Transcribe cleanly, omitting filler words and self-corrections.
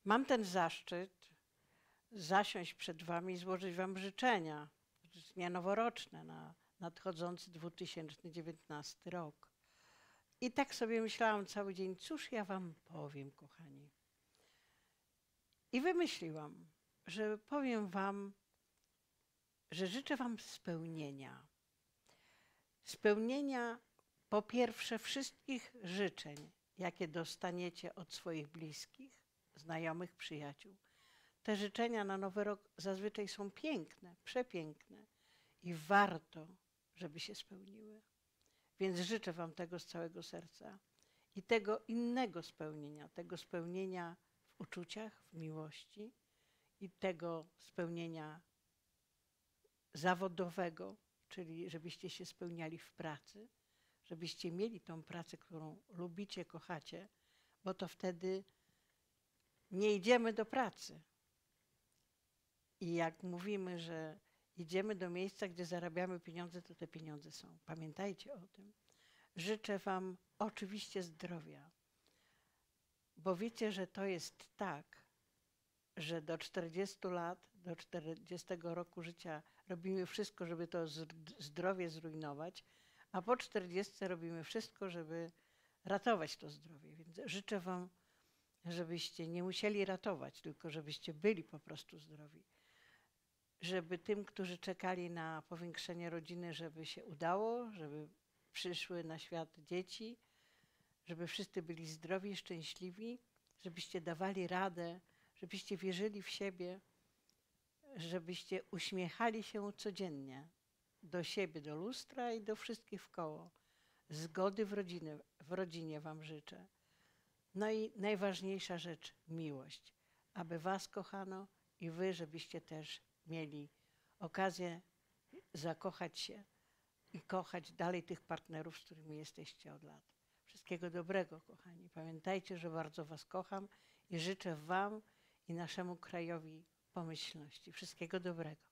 Mam ten zaszczyt zasiąść przed wami i złożyć wam życzenia, życzenia noworoczne na nadchodzący 2019 rok. I tak sobie myślałam cały dzień, cóż ja wam powiem, kochani. I wymyśliłam, że powiem wam, że życzę wam spełnienia. Spełnienia po pierwsze wszystkich życzeń, jakie dostaniecie od swoich bliskich, znajomych, przyjaciół. Te życzenia na Nowy Rok zazwyczaj są piękne, przepiękne i warto, żeby się spełniły. Więc życzę wam tego z całego serca i tego innego spełnienia, tego spełnienia w uczuciach, w miłości i tego spełnienia zawodowego, czyli żebyście się spełniali w pracy, żebyście mieli tą pracę, którą lubicie, kochacie, bo to wtedy nie idziemy do pracy. I jak mówimy, że idziemy do miejsca, gdzie zarabiamy pieniądze, to te pieniądze są. Pamiętajcie o tym. Życzę wam oczywiście zdrowia, bo wiecie, że to jest tak, że do 40 lat, do 40 roku życia robimy wszystko, żeby to zdrowie zrujnować, a po 40 robimy wszystko, żeby ratować to zdrowie. Więc życzę wam, żebyście nie musieli ratować, tylko żebyście byli po prostu zdrowi. Żeby tym, którzy czekali na powiększenie rodziny, żeby się udało, żeby przyszły na świat dzieci, żeby wszyscy byli zdrowi, szczęśliwi, żebyście dawali radę, żebyście wierzyli w siebie, żebyście uśmiechali się codziennie do siebie, do lustra i do wszystkich wkoło. Zgody w rodzinie wam życzę. No i najważniejsza rzecz, miłość. Aby was kochano i wy, żebyście też mieli okazję zakochać się i kochać dalej tych partnerów, z którymi jesteście od lat. Wszystkiego dobrego, kochani. Pamiętajcie, że bardzo was kocham i życzę wam i naszemu krajowi pomyślności. Wszystkiego dobrego.